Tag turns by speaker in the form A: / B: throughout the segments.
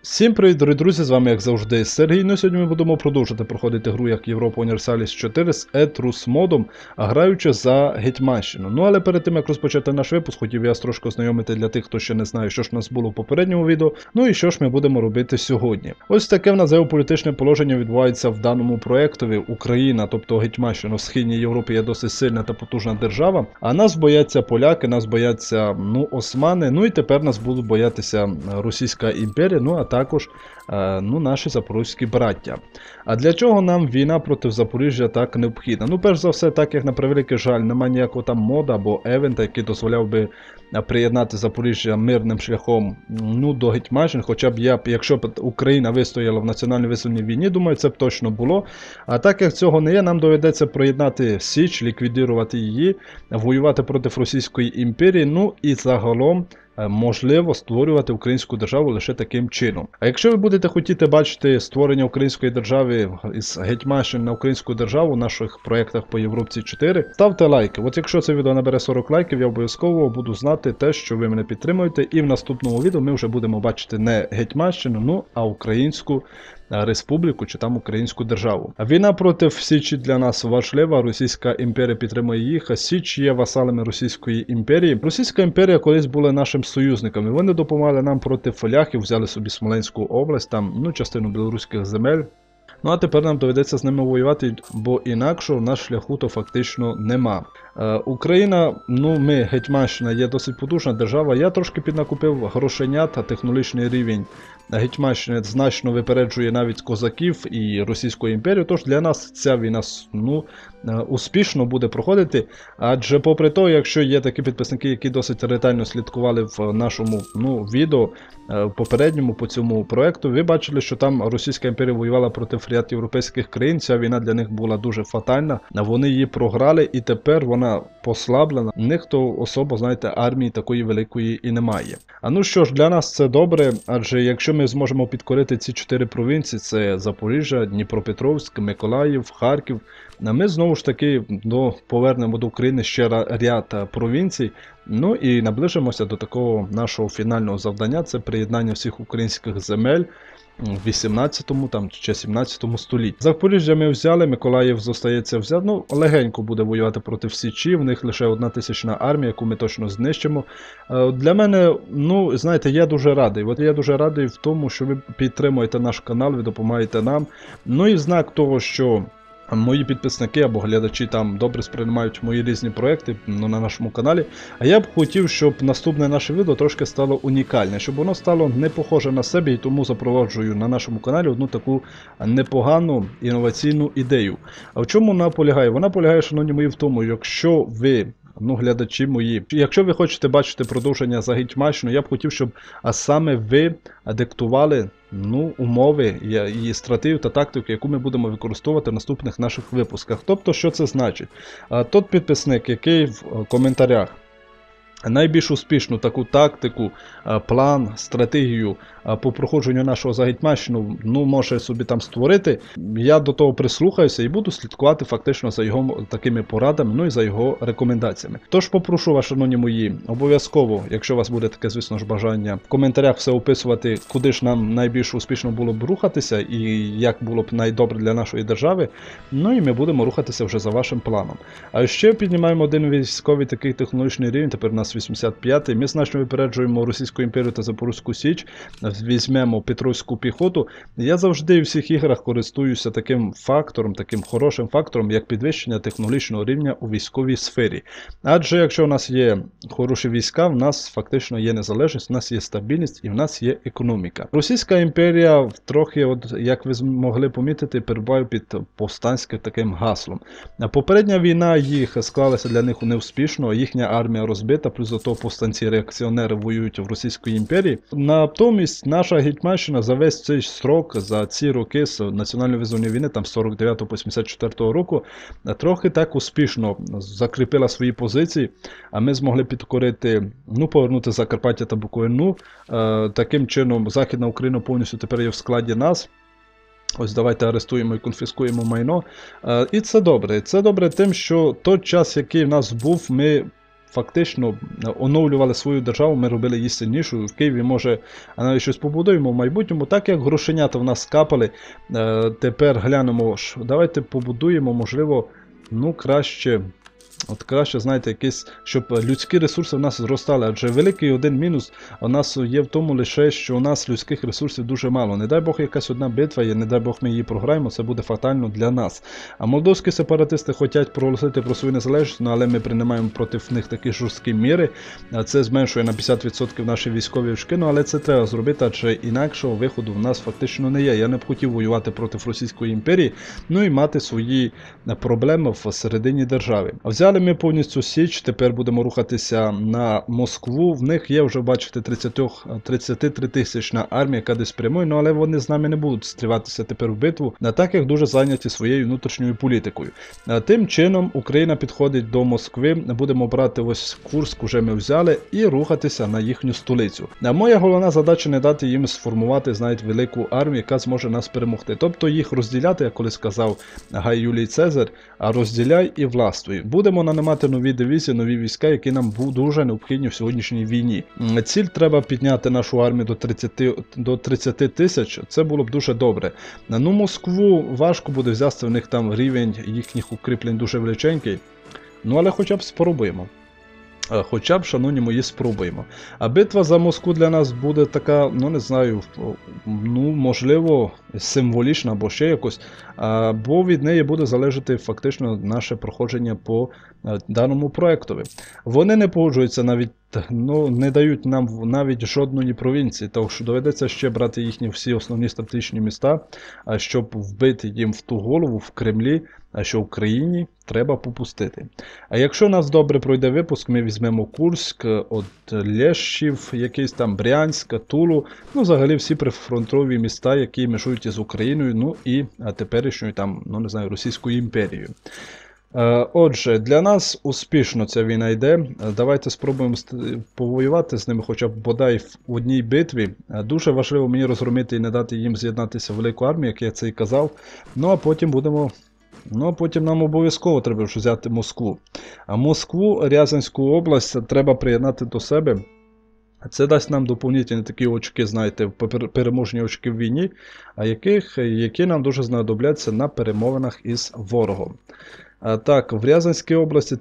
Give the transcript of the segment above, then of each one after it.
A: Всім привіт, дорогі друзі, з вами як завжди Сергій. Ну сьогодні ми будемо продовжувати проходити гру як Європа Універсаліс 4 з Етрус модом, граючи за Гетьманщину. Ну але перед тим як розпочати наш випуск, хотів я трошки ознайомити для тих, хто ще не знає, що ж у нас було в попередньому відео, ну і що ж ми будемо робити сьогодні. Ось таке в нас геополітичне положення відбувається в даному проєктові. Україна, тобто Гетьманщина в Східній Європі є досить сильна та потужна держава, а нас бояться поляки, нас бояться османи, ну і тепер нас будуть боятися Російська імперія, ну а також наші запорізькі браття. А для чого нам війна проти Запоріжжя так необхідна? Ну, перш за все, так як на превеликий жаль, немає ніякого там мода або евента, який дозволяв би приєднати Запоріжжя мирним шляхом до Гетьманщини, хоча б якщо б Україна вистояла в національній визвольній війні, думаю, це б точно було. А так як цього не є, нам доведеться приєднати Січ, ліквідувати її, воювати проти Російської імперії, ну і загалом можливо створювати українську державу лише таким чином. А якщо ви будете хотіти бачити створення української держави із Гетьманщини на українську державу в наших проєктах по Європі 4, ставте лайки. От якщо це відео набере 40 лайків, я обов'язково буду знати те, що ви мене підтримуєте, і в наступному відео ми вже будемо бачити не Гетьманщину, а українську республіку чи там українську державу. Війна проти Січі для нас важлива, Російська імперія підтримує їх, а Січ є васалами Російської імперії. Російська імперія колись була нашим союзниками, вони допомагали нам проти ляхів, взяли собі Смоленську область, там частину білоруських земель. Ну а тепер нам доведеться з ними воювати, бо інакшого на шляху то фактично нема. Україна, ми, Гетьманщина, є досить потужна держава. Я трошки піднакупив грошенят, а технологічний рівень Гетьманщини значно випереджує навіть козаків і Російську імперію, тож для нас ця війна успішно буде проходити. Адже попри те, якщо є такі підписники, які досить ретельно слідкували в нашому відео попередньому по цьому проекту, ви бачили, що там Російська імперія воювала проти ряд європейських країн, ця війна для них була дуже фатальна, вони її програли і тепер вона послаблена, в них то особо, знаєте, армії такої великої і немає. А ну що ж, для нас це добре, адже якщо ми зможемо підкорити ці 4 провінції, це Запоріжжя, Дніпропетровськ, Миколаїв, Харків, ми знову ж таки повернемо до України ще ряд провінцій, і наближимося до такого нашого фінального завдання, це приєднання всіх українських земель в 18-му чи 17-му столітті. Запоріжжя ми взяли, Миколаїв зостається взяти, легенько буде воювати проти Січі, в них лише 1000 армія, яку ми точно знищимо. Для мене, знаєте, я дуже радий. Я дуже радий в тому, що ви підтримуєте наш канал, ви допомагаєте нам. І в знак того, що мої підписники або глядачі там добре сприймають мої різні проекти на нашому каналі. А я б хотів, щоб наступне наше відео трошки стало унікальне, щоб воно стало не похоже на себе, і тому запроваджую на нашому каналі одну таку непогану інноваційну ідею. А в чому вона полягає? Вона полягає, шановні мої, в тому, якщо ви, глядачі мої, якщо ви хочете бачити продовження за Гетьманщину, я б хотів, щоб саме ви диктували умови і стратегію та тактику, яку ми будемо використовувати в наступних наших випусках. Тобто, що це значить? Тот підписник, який в коментарях найбільш успішну таку тактику, план, стратегію по проходженню нашого за Гетьманщину, може собі там створити, я до того прислухаюся і буду слідкувати фактично за його такими порадами, і за його рекомендаціями. Тож попрошу вас, шановні мої, обов'язково, якщо у вас буде таке, звісно ж, бажання, в коментарях все описувати, куди ж нам найбільш успішно було б рухатися і як було б найдобре для нашої держави, і ми будемо рухатися вже за вашим планом. А ще піднімаємо один військовий такий технологічний рівень, тепер у нас 85-й, ми значно випереджуємо Російську імперію та Запорізьку Січ, візьмемо Петровську піхоту. Я завжди в всіх іграх користуюся таким фактором, таким хорошим фактором, як підвищення технологічного рівня у військовій сфері. Адже якщо у нас є хороші війська, в нас фактично є незалежність, в нас є стабільність і в нас є економіка. Російська імперія трохи, як ви змогли помітити, перебуває під повстанським таким гаслом. Попередня війна їх склалася для них неуспішно, їхня армія розбита, плюс до того повстанці-реакціонери воюють в Російській імперії. Натомість наша Гетьманщина за весь цей строк, за ці роки з національної визвольної війни, там з 49 по 74 року, трохи так успішно закріпила свої позиції, а ми змогли підкорити, повернути Закарпаття та Буковину. Таким чином Західна Україна повністю тепер є в складі нас. Ось давайте арестуємо і конфіскуємо майно. І це добре. Це добре тим, що той час, який в нас був, ми фактично оновлювали свою державу, ми робили її сильнішою. В Києві, може, навіть щось побудуємо в майбутньому. Так як грошенята в нас капали, тепер глянемо, давайте побудуємо, можливо, ну краще... От краще, знаєте, якісь, щоб людські ресурси в нас зростали, адже великий один мінус у нас є в тому лише, що у нас людських ресурсів дуже мало. Не дай Бог якась одна битва є, не дай Бог ми її програємо, це буде фатально для нас. А молдовські сепаратисти хочуть проголосити про свою незалежність, але ми приймаємо проти них такі жорсткі міри. Це зменшує на 50% наші військові очки, але це треба зробити, адже інакшого виходу в нас фактично не є. Я не б хотів воювати проти Російської імперії, ну і мати свої проблеми всередині держави. Взяли ми повністю Січ, тепер будемо рухатися на Москву. В них є вже, бачите, 33 тисячна армія, яка десь прямує, але вони з нами не будуть стріватися тепер в битву, так як дуже зайняті своєю внутрішньою політикою. Тим чином Україна підходить до Москви, будемо брати ось Курск, уже ми взяли, і рухатися на їхню столицю. Моя головна задача не дати їм сформувати, знаєте, велику армію, яка зможе нас перемогти. Тобто їх розділяти, як колись сказав Гай Юлій Цезар, а розділяй і властвуй. Будемо нанимати нові дивізії, нові війська, які нам дуже необхідні в сьогоднішній війні. Ціль треба підняти нашу армію до 30 тисяч, це було б дуже добре. Ну, Москву важко буде взяти, в них там рівень їхніх укріплень дуже величенький, ну але хоча б спробуємо. Хоча б, шановні мої, спробуємо. А битва за Москву для нас буде така, ну не знаю, ну можливо символічна або ще якось, бо від неї буде залежати фактично наше проходження по даному проєктові. Вони не погоджуються навіть, ну не дають нам навіть жодної провінції, тому що доведеться ще брати їхні всі основні стратегічні міста, щоб вбити їм в ту голову в Кремлі, що Україні треба попустити. А якщо нас добре пройде випуск, ми візьмемо Курськ, от Лєшів, якийсь там Брянськ, Тулу, ну взагалі всі прифронтові міста, які межують із Україною, ну і теперішньою там, ну не знаю, Російською імперією. Отже, для нас успішно ця війна йде. Давайте спробуємо повоювати з ними хоча б бодай в одній битві. Дуже важливо мені розгромити і не дати їм з'єднатися в велику армію, як я це і казав. Ну а потім будемо... Ну, а потім нам обов'язково треба вже взяти Москву. А Москву, Рязанську область треба приєднати до себе. Це дасть нам доповнительні такі очки, знаєте, переможні очки в війні, які нам дуже знадобляться на перемовинах із ворогом. Так, в Рязанській області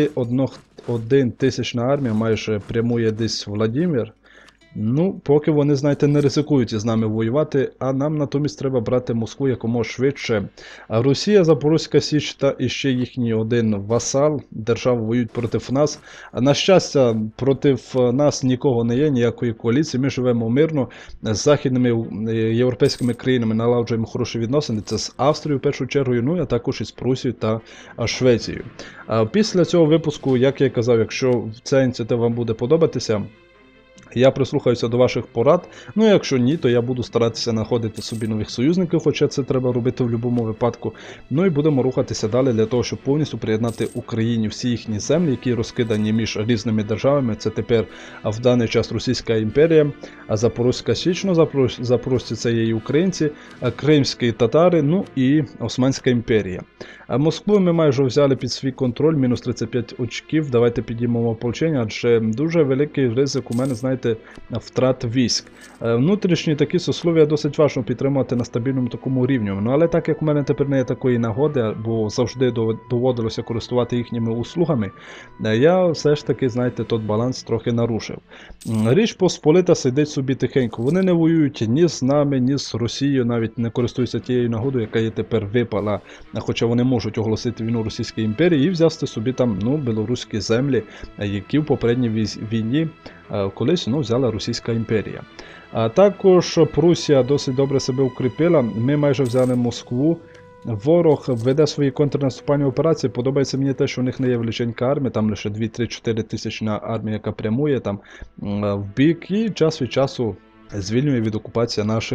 A: 31 тисячна армія майже прямує десь Владимир. Ну, поки вони, знаєте, не ризикують із нами воювати, а нам натомість треба брати Москву якомога швидше. А Росія, Запорозька Січ та іще їхній один васал, держави воюють проти нас. А на щастя, проти нас нікого не є, ніякої коаліції. Ми живемо мирно, з західними європейськими країнами налагоджуємо хороші відносини. Це з Австрією в першу чергу, ну а також із Прусією та Швецією. А після цього випуску, як я і казав, якщо ця ініціатива вам буде подобатися, я прислухаюся до ваших порад, ну якщо ні, то я буду старатися знаходити собі нових союзників, хоча це треба робити в будь-якому випадку. Ну і будемо рухатися далі для того, щоб повністю приєднати Україні всі їхні землі, які розкидані між різними державами. Це тепер в даний час Російська імперія, а Запорозька Січ, ну запорожці це є і українці, кримські татари, ну і Османська імперія. А Москву ми майже взяли під свій контроль, мінус 35 очків, давайте підіймемо ополчення, адже дуже великий ризик у мене, знаєте, втрат військ. Внутрішні такі сослов'я досить важко підтримувати на стабільному такому рівні. Ну, але так як у мене тепер не є такої нагоди, бо завжди доводилося користувати їхніми услугами, я все ж таки, знаєте, той баланс трохи нарушив. Річ Посполита сидить собі тихенько. Вони не воюють ні з нами, ні з Росією, навіть не користуються тією нагодою, яка є тепер випала, хоча вони можуть оголосити війну Російській імперії і взяти собі там, ну, білоруські землі, які в попередній війні колись, ну, взяла Російська імперія. А також Прусія досить добре себе укріпила, ми майже взяли Москву. Ворог веде свої контрнаступальні операції, подобається мені те, що у них не є величенька армія, там лише 2-3-4 тисячна армія, яка прямує там в бік, і час від часу звільнює від окупації наших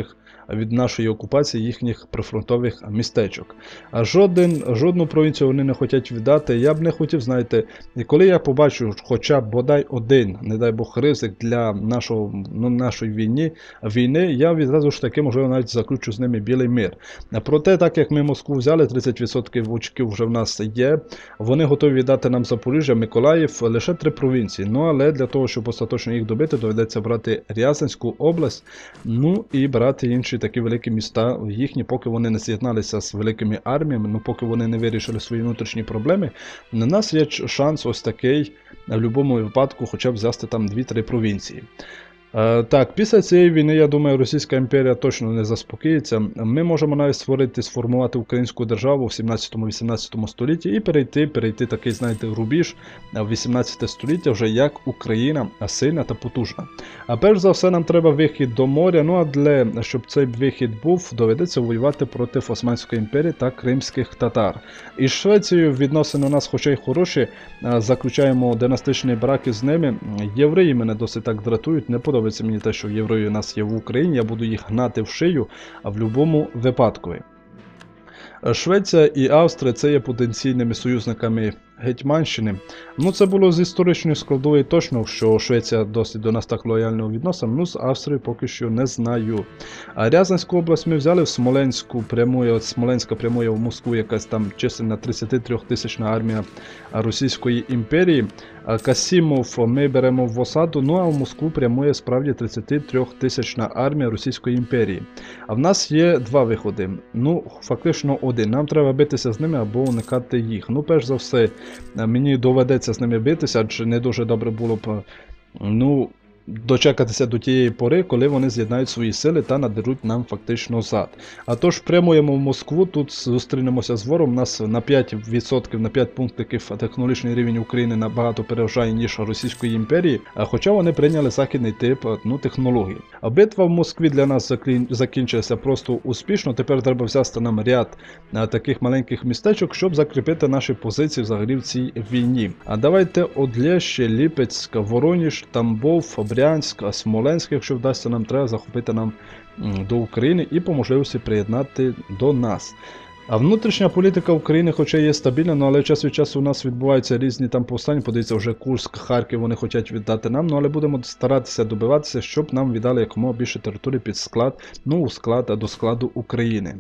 A: від нашої окупації їхніх прифронтових містечок. А жодну провінцію вони не хочуть віддати. Я б не хотів, знаєте, і коли я побачу хоча б бодай один, не дай Бог, ризик для нашої війни, я відразу ж таки, можливо, навіть заключу з ними білий мир. Проте, так як ми Москву взяли, 30% очків вже в нас є, вони готові віддати нам Запоріжжя, Миколаїв, лише 3 провінції. Ну, але для того, щоб остаточно їх добити, доведеться брати Рязанську область, ну і брати інші такі великі міста їхні, поки вони не з'єдналися з великими арміями, ну поки вони не вирішили свої внутрішні проблеми. На нас є шанс ось такий, в будь-якому випадку, хоча б взяти там 2-3 провінції. Так, після цієї війни, я думаю, Російська імперія точно не заспокоїться. Ми можемо навіть сформувати українську державу в 17-18 столітті і перейти такий, знаєте, рубіж в 18 століття вже як Україна сильна та потужна. А перш за все нам треба вихід до моря, ну а щоб цей вихід був, доведеться воювати проти Османської імперії та кримських татар. Із Швецією відносини у нас хоча й хороші, заключаємо династичні браки з ними. Євреї мене досить так дратують, не подобається мені те, що євреї у нас є в Україні, я буду їх гнати в шию, а в будь-якому випадку. Швеція і Австрія – це є потенційними союзниками Гетьманщини. Ну, це було з історичної складової точно, що Швеція досить до нас так лояльно відноситься, ну, з Австрією поки що не знаю. А Рязанську область ми взяли, в Смоленську прямує, от Смоленська прямує в Москву якась там чисельна 33-тисячна армія Російської імперії. А Касімов ми беремо в осаду, ну а в Москву прямує справді 33-тисячна армія Російської імперії. А в нас є 2 виходи, ну, фактично один. Нам треба битися з ними або уникати їх. Ну, перш за все, мені доведеться з ними битися, адже не дуже добре було б, ну, дочекатися до тієї пори, коли вони з'єднають свої сили та надеруть нам фактично зад. А тож прямуємо в Москву, тут зустрінемося з ворогом, у нас на 5%, на 5 пунктів технологічний рівень України набагато переважає, ніж Російської імперії, хоча вони прийняли західний тип технологій. А битва в Москві для нас закінчилася просто успішно, тепер треба взяти нам ряд таких маленьких містечок, щоб закріпити наші позиції взагалі в цій війні. А давайте Одлєще, Ліпецьк, Вороніж, Тамбов, Брянськ, Смоленськ, якщо вдасться, нам треба захопити нам до України і по можливості приєднати до нас. А внутрішня політика України хоча є стабільна, але час від часу у нас відбуваються різні там повстання, подивіться, вже Курськ, Харків вони хочуть віддати нам, але будемо старатися добиватися, щоб нам віддали якомога більше території під склад, ну, до складу України.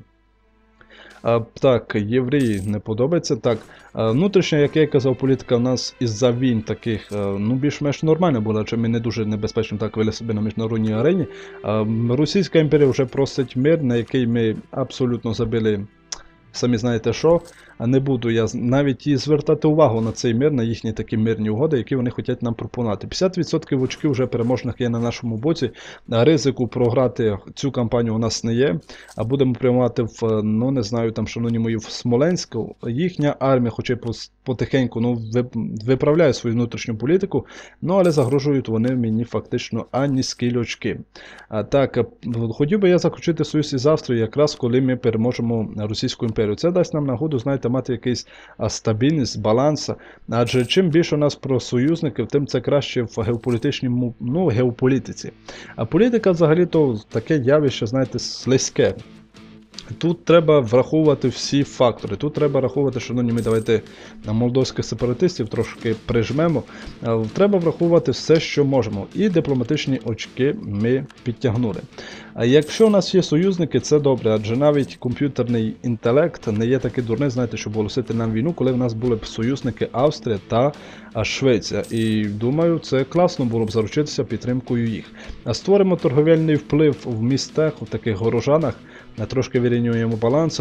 A: Так, євреї не подобається. Так, внутрішня, як я казав, політика в нас із-за війн таких, ну, більш-менш нормальна була, адже ми не дуже небезпечно так вели себе на міжнародній арені. Російська імперія вже просить мир, на який ми абсолютно забили, самі знаєте що. Не буду я навіть і звертати увагу на цей мир, на їхні такі мирні угоди, які вони хочуть нам пропонувати. 50% очків вже переможних є на нашому боці. Ризику програти цю кампанію у нас не є. А будемо приймати в, ну не знаю, там, шановні мої, в Смоленську. Їхня армія, хоча потихеньку, ну, виправляє свою внутрішню політику, ну, але загрожують вони мені фактично ані скіль очки. Так, хотів би я заключити союз із Австрією, якраз коли ми переможемо Російську імперію. Це дасть нам нагоду, знаєте, мати якийсь стабільність, баланс. Адже чим більше у нас про союзників, тим це краще в геополітиці. А політика взагалі-то таке явище, знаєте, слизьке. Тут треба враховувати всі фактори. Тут треба враховувати, шановні, ми давайте молдовських сепаратистів трошки прижмемо. Треба враховувати все, що можемо. І дипломатичні очки ми підтягнули. А якщо у нас є союзники, це добре, адже навіть комп'ютерний інтелект не є такий дурний, знаєте, щоб оголосити нам війну, коли в нас були б союзники Австрія та Швеція. І думаю, це класно було б заручитися підтримкою їх. Створимо торговельний вплив в містах, в таких горожанах, трошки вирівнюємо баланс.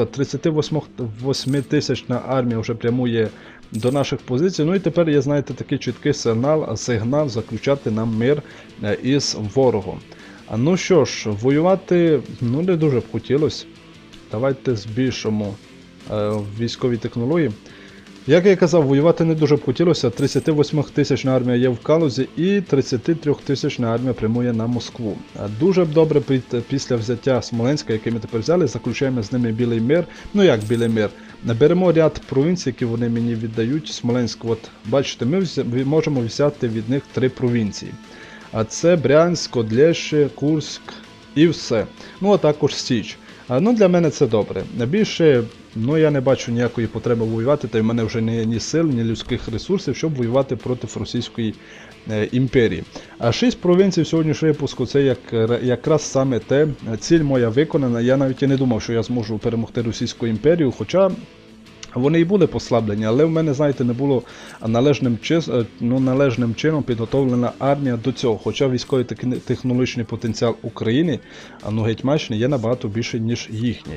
A: 38-тисячна армія вже прямує до наших позицій. Ну і тепер є, знаєте, такий чіткий сигнал заключати нам мир із ворогом. Ну що ж, воювати, ну, не дуже б хотілося. Давайте збільшимо військові технології. Як я казав, воювати не дуже б хотілося. 38-тисячна армія є в Калузі і 33-тисячна армія прямує на Москву. Дуже б добре після взяття Смоленська, який ми тепер взяли, заключаємо з ними білий мир. Ну як білий мир? Беремо ряд провінцій, які вони мені віддають. Смоленськ, от бачите, ми можемо взяти від них 3 провінції. А це Брянськ, Одлєще, Курськ І все. Ну а також Січ. Ну для мене це добре. Більше, я не бачу ніякої потреби воювати, та й в мене вже ні сил, ні людських ресурсів, щоб воювати проти Російської імперії. А 6 провінцій в сьогоднішньому випуску це якраз саме те, ціль моя виконана. Я навіть і не думав, що я зможу перемогти Російську імперію, хоча вони і були послаблені, але в мене, знаєте, не було належним чином підготовлена армія до цього. Хоча військовий технологічний потенціал України, Гетьманщини, є набагато більший, ніж їхній.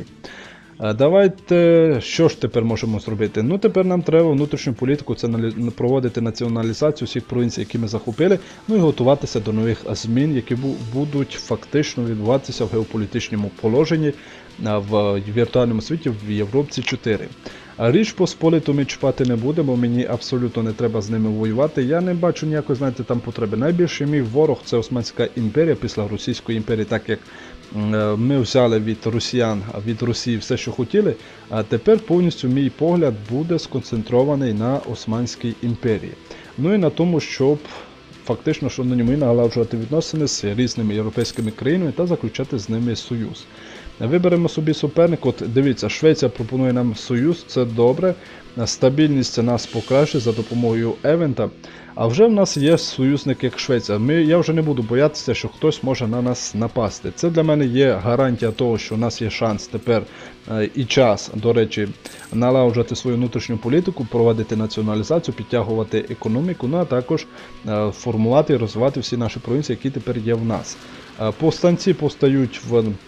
A: Давайте, що ж тепер можемо зробити? Тепер нам треба внутрішню політику, це проводити націоналізацію всіх провінцій, які ми захопили, і готуватися до нових змін, які будуть фактично відбуватися в геополітичному положенні в віртуальному світі в Європі 4. Річ Посполиту ми чіпати не будемо, мені абсолютно не треба з ними воювати. Я не бачу ніякої, знаєте, там потреби. Найбільший мій ворог – це Османська імперія після Російської імперії, так як ми взяли від росіян, від Росії все, що хотіли, а тепер повністю мій погляд буде сконцентрований на Османській імперії. І на тому, щоб фактично, що на ньому і налагоджувати відносини з різними європейськими країнами та заключати з ними союз. Виберемо собі суперник. От дивіться, Швеція пропонує нам союз, це добре. Стабільність нас покращить за допомогою Евента. А вже в нас є союзник як Швеція. Я вже не буду боятися, що хтось може на нас напасти. Це для мене є гарантія того, що у нас є шанс тепер і час, до речі, налагоджувати свою внутрішню політику, проводити націоналізацію, підтягувати економіку, а також формувати і розвивати всі наші провінції, які тепер є в нас. Повстанці постають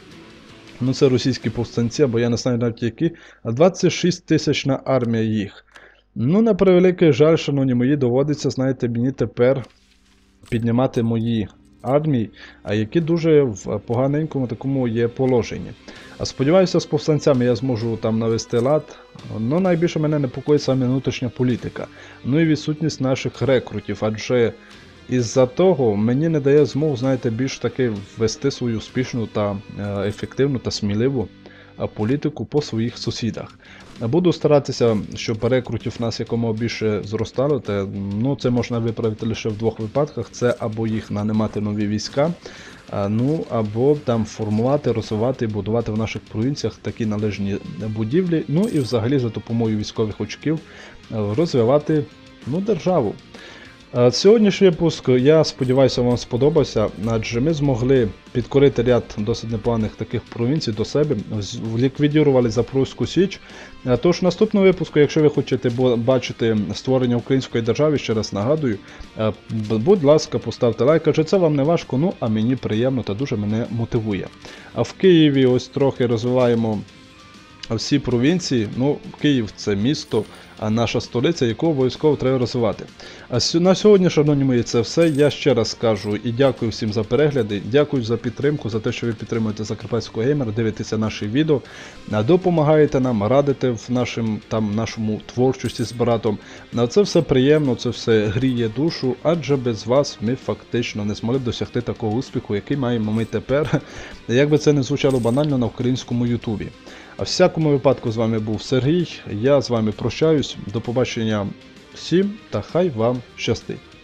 A: це російські повстанці, або я не знаю навіть які, 26-тисячна армія їх. На превеликий жаль, шановні мої, доводиться, знаєте, мені тепер піднімати мої армії, які дуже в поганенькому такому є положенні. Сподіваюся, з повстанцями я зможу там навести лад, найбільше мене непокоїть саме внутрішня політика, і відсутність наших рекрутів, адже із-за того мені не дає змогу, знаєте, більш таки вести свою успішну та ефективну та сміливу політику по своїх сусідах. Буду старатися, щоб рекрутів нас якомога більше зростало, це можна виправити лише в двох випадках, це або їх нанимати нові війська, або там формувати, розвивати і будувати в наших провінціях такі належні будівлі, і взагалі за допомогою військових очків розвивати державу. Сьогоднішній випуск, я сподіваюся, вам сподобався, адже ми змогли підкорити ряд досить непоганих таких провінцій до себе, ліквідували Запорізьку Січ. Тож в наступному випуску, якщо ви хочете бачити створення української держави, ще раз нагадую, будь ласка, поставте лайк, адже це вам не важко, а мені приємно та дуже мене мотивує. А в Києві ось трохи розвиваємо всі провінції, Київ це місто, а наша столиця, яку обов'язково треба розвивати. На сьогодні, шановні мої, це все. Я ще раз кажу і дякую всім за перегляди, дякую за підтримку, за те, що ви підтримуєте Закарпатського геймера, дивитеся наші відео, допомагаєте нам, радите в нашому творчості з братом. Це все приємно, це все гріє душу, адже без вас ми фактично не змогли досягти такого успіху, який маємо ми тепер, як би це не звучало банально, на українському ютубі. А в всякому випадку з вами був Сергій, я з вами прощаюсь, до побачення всім та хай вам щастить.